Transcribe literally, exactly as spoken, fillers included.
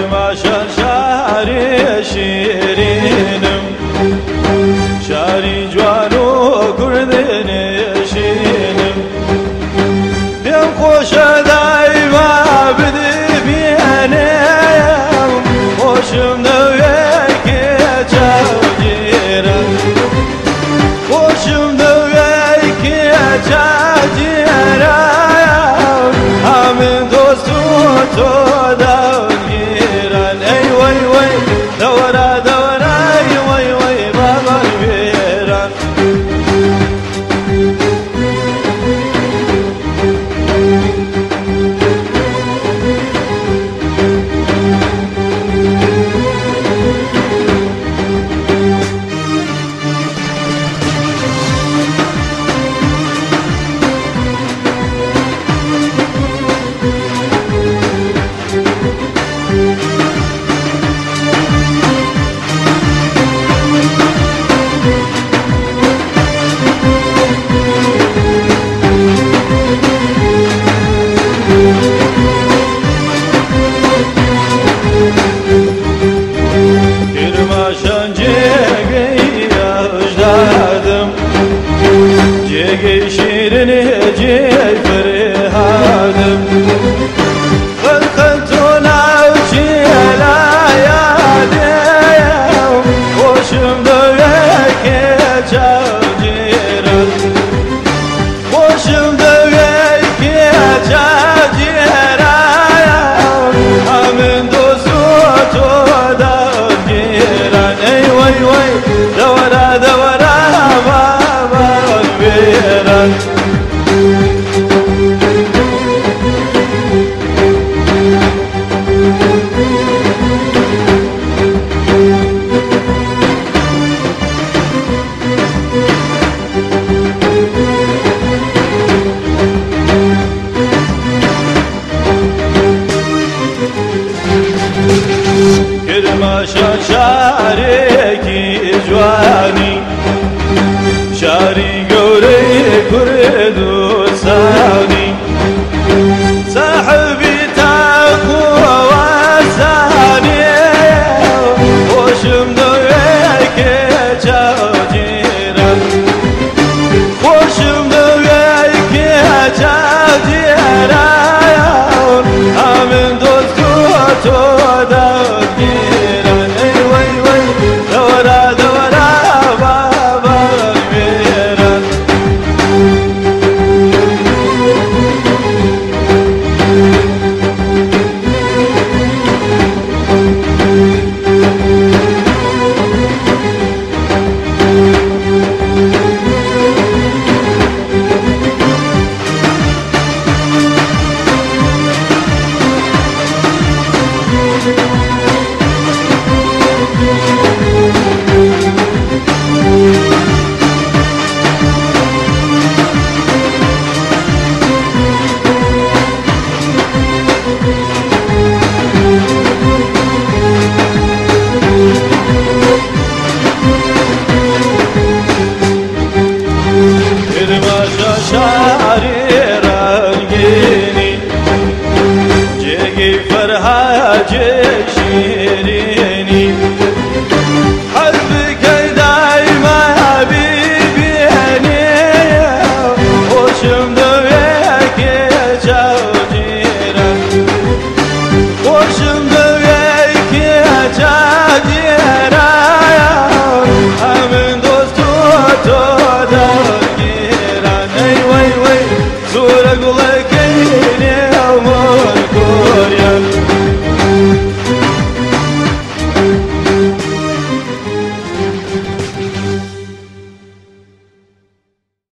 کرماشان شاری شیرینم شاری جوان و کردنشینم دم خوش دایما بدی بینم خوشم دویه که چاجیرم خوشم دویه که چاجیرم همین دوست و تو داگیرن ای وی وی دورا دورا ای وی وی بابا بیرن جيجي شيرني جي فرهادم خلخلتونا وشيلا يا ديم وشم دويك جاجيرا وشم دويك جاجيرا امن دوسوتو داجيرا اي وي وي دورا دورا بيران كرماشان شاريكي جواني شاري قوري كردستاني صاحبي تاكو وساني وشم دويك جاجيرا وشم دويك جاجيرا امن دوستو تو داگيرا اي وي وي دورا دورا بابا بيران شاری رنگینی جگی فرهاد شیرین